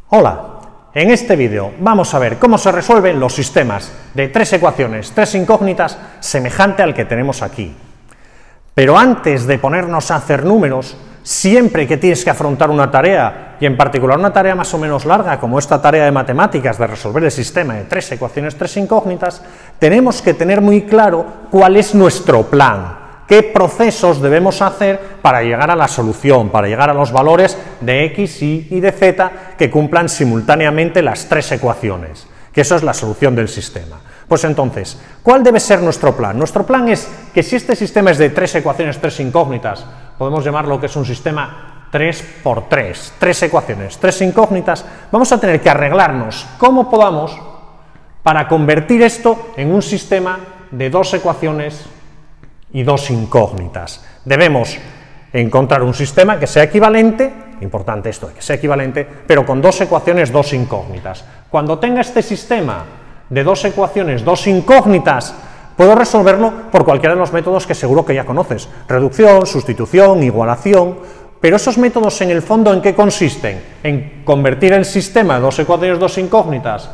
Hola, en este vídeo vamos a ver cómo se resuelven los sistemas de tres ecuaciones, tres incógnitas, semejante al que tenemos aquí. Pero antes de ponernos a hacer números, siempre que tienes que afrontar una tarea, y en particular una tarea más o menos larga, como esta tarea de matemáticas de resolver el sistema de tres ecuaciones, tres incógnitas, tenemos que tener muy claro cuál es nuestro plan. ¿Qué procesos debemos hacer para llegar a la solución, para llegar a los valores de x, y de z que cumplan simultáneamente las tres ecuaciones? Que eso es la solución del sistema. Pues entonces, ¿cuál debe ser nuestro plan? Nuestro plan es que si este sistema es de tres ecuaciones, tres incógnitas, podemos llamarlo que es un sistema 3×3, tres ecuaciones, tres incógnitas, vamos a tener que arreglarnos como podamos para convertir esto en un sistema de dos ecuaciones y dos incógnitas. Debemos encontrar un sistema que sea equivalente, importante esto de que sea equivalente, pero con dos ecuaciones, dos incógnitas. Cuando tenga este sistema de dos ecuaciones, dos incógnitas, puedo resolverlo por cualquiera de los métodos que seguro que ya conoces: reducción, sustitución, igualación. Pero esos métodos, en el fondo, ¿en qué consisten? En convertir el sistema de dos ecuaciones, dos incógnitas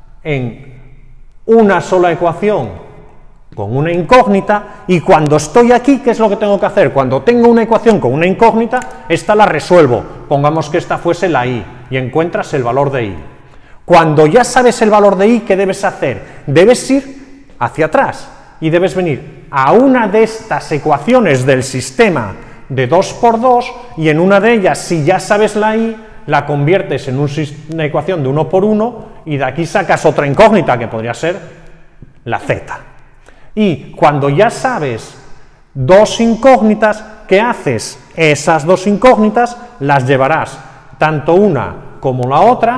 en una sola ecuación con una incógnita, y cuando estoy aquí, ¿qué es lo que tengo que hacer? Cuando tengo una ecuación con una incógnita, esta la resuelvo. Pongamos que esta fuese la y encuentras el valor de y. Cuando ya sabes el valor de y, ¿qué debes hacer? Debes ir hacia atrás y debes venir a una de estas ecuaciones del sistema de 2×2 y en una de ellas, si ya sabes la y, la conviertes en una ecuación de 1×1 y de aquí sacas otra incógnita que podría ser la z. Y cuando ya sabes dos incógnitas, ¿qué haces? Esas dos incógnitas las llevarás, tanto una como la otra,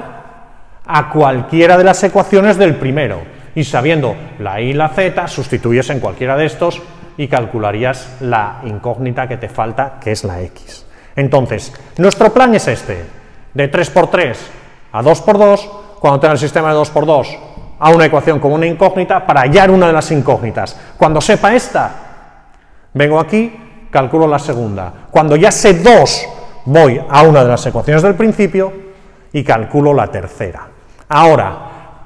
a cualquiera de las ecuaciones del primero. Y sabiendo la y y la z, sustituyes en cualquiera de estos y calcularías la incógnita que te falta, que es la x. Entonces, nuestro plan es este: de 3×3 a 2×2, cuando tenga el sistema de 2×2, a una ecuación con una incógnita para hallar una de las incógnitas. Cuando sepa esta, vengo aquí, calculo la segunda. Cuando ya sé dos, voy a una de las ecuaciones del principio y calculo la tercera. Ahora,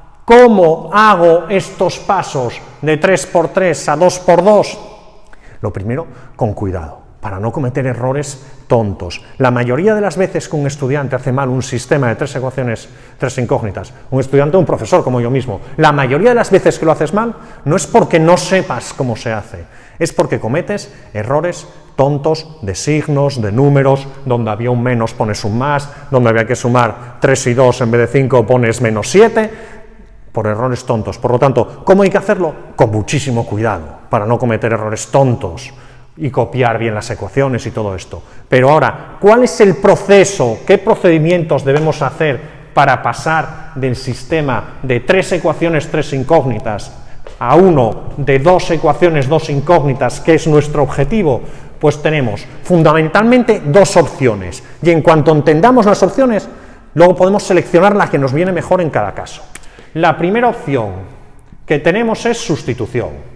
¿cómo hago estos pasos de 3×3 a 2×2? Lo primero, con cuidado, para no cometer errores tontos. La mayoría de las veces que un estudiante hace mal un sistema de tres ecuaciones, tres incógnitas, un estudiante o un profesor como yo mismo, la mayoría de las veces que lo haces mal, no es porque no sepas cómo se hace, es porque cometes errores tontos de signos, de números, donde había un menos pones un más, donde había que sumar 3 y 2 en vez de 5 pones -7, por errores tontos. Por lo tanto, ¿cómo hay que hacerlo? Con muchísimo cuidado, para no cometer errores tontos y copiar bien las ecuaciones y todo esto. Pero ahora, ¿cuál es el proceso? ¿Qué procedimientos debemos hacer para pasar del sistema de tres ecuaciones, tres incógnitas, a uno de dos ecuaciones, dos incógnitas, que es nuestro objetivo? Pues tenemos fundamentalmente dos opciones, y en cuanto entendamos las opciones, luego podemos seleccionar la que nos viene mejor en cada caso. La primera opción que tenemos es sustitución.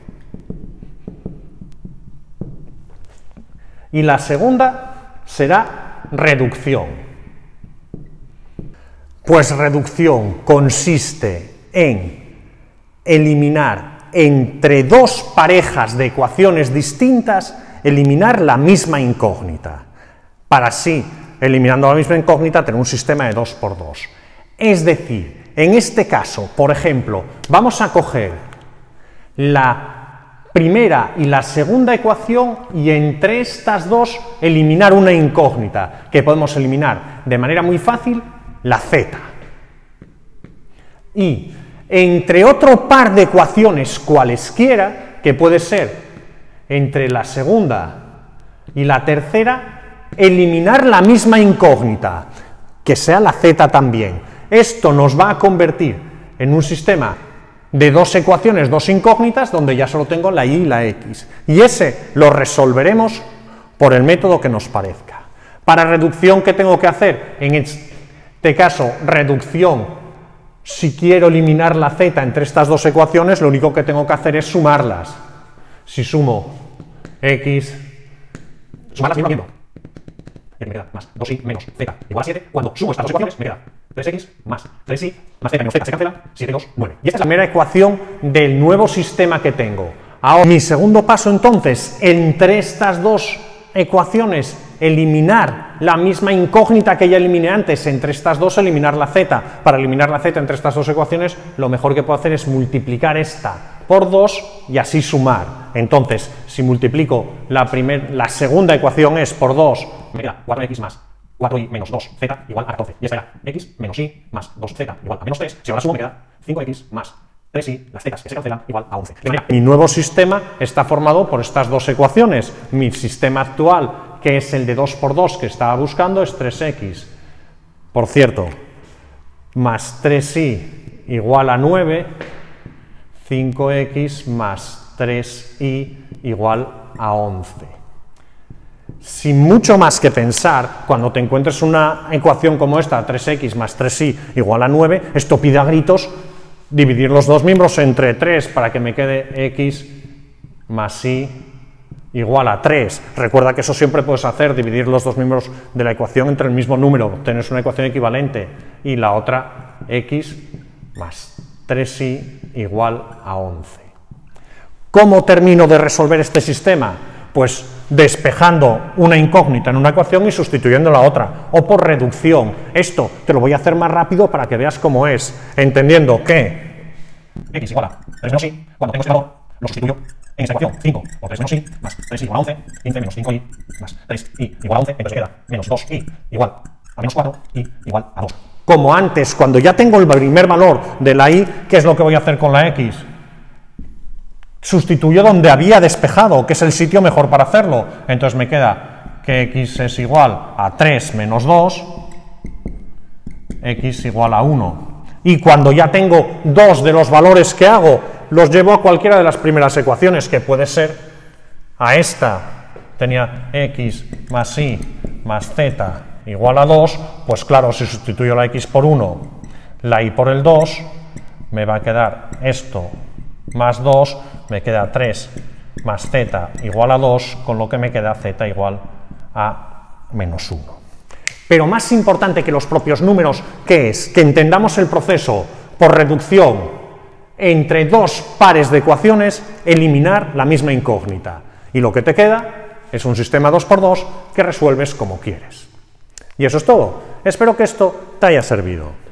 Y la segunda será reducción. Pues reducción consiste en eliminar entre dos parejas de ecuaciones distintas, eliminar la misma incógnita, para así, eliminando la misma incógnita, tener un sistema de 2×2. Es decir, en este caso, por ejemplo, vamos a coger la primera y la segunda ecuación y entre estas dos eliminar una incógnita, que podemos eliminar de manera muy fácil, la z. Y entre otro par de ecuaciones cualesquiera, que puede ser entre la segunda y la tercera, eliminar la misma incógnita, que sea la z también. Esto nos va a convertir en un sistema de dos ecuaciones, dos incógnitas, donde ya solo tengo la y y la x. Y ese lo resolveremos por el método que nos parezca. Para reducción, ¿qué tengo que hacer? En este caso, reducción, si quiero eliminar la z entre estas dos ecuaciones, lo único que tengo que hacer es sumarlas. Si sumo x, sumarlas mismo, me queda más 2y menos z igual a 7, cuando sumo estas dos ecuaciones me queda 3x más 3y más z menos z se cancela, 7, 2, 9. Y esta es la primera ecuación del nuevo sistema que tengo. Ahora, mi segundo paso entonces, entre estas dos ecuaciones, eliminar la misma incógnita que ya eliminé antes, entre estas dos eliminar la z. Para eliminar la z entre estas dos ecuaciones, lo mejor que puedo hacer es multiplicar esta por 2 y así sumar. Entonces, si multiplico la segunda ecuación es por 2, me queda 4x más 4y menos 2z igual a 14. Y esta era x menos y más 2z igual a menos 3. Si ahora sumo me queda 5x más 3y, las zetas que se cancelan, igual a 11. De manera, mi nuevo sistema está formado por estas dos ecuaciones. Mi sistema actual, que es el de 2 por 2 que estaba buscando, es 3x, por cierto, más 3y igual a 9, 5x más 3y igual a 11. Sin mucho más que pensar, cuando te encuentres una ecuación como esta, 3x más 3y igual a 9, esto pide a gritos dividir los dos miembros entre 3 para que me quede x más y igual a 3. Recuerda que eso siempre puedes hacer, dividir los dos miembros de la ecuación entre el mismo número, obtienes una ecuación equivalente, y la otra x más 3y igual a 11. ¿Cómo termino de resolver este sistema? Pues despejando una incógnita en una ecuación y sustituyendo la otra, o por reducción. Esto te lo voy a hacer más rápido para que veas cómo es, entendiendo que x igual a 3 menos y, cuando tengo este valor, lo sustituyo en esta ecuación, 5 por 3 menos y, más 3y igual a 11, 15 menos 5y, más 3y igual a 11, entonces queda menos 2y igual a menos 4 y igual a 2. Como antes, cuando ya tengo el primer valor de la y, ¿qué es lo que voy a hacer con la x? Sustituyo donde había despejado, que es el sitio mejor para hacerlo. Entonces me queda que x es igual a 3 menos 2, x igual a 1. Y cuando ya tengo dos de los valores que hago, los llevo a cualquiera de las primeras ecuaciones, que puede ser a esta. Tenía x más y más z igual a 2, pues claro, si sustituyo la x por 1, la y por el 2, me va a quedar esto más 2, me queda 3 más z igual a 2, con lo que me queda z igual a menos 1. Pero más importante que los propios números, ¿qué es? Que entendamos el proceso por reducción entre dos pares de ecuaciones, eliminar la misma incógnita. Y lo que te queda es un sistema 2×2 que resuelves como quieres. Y eso es todo. Espero que esto te haya servido.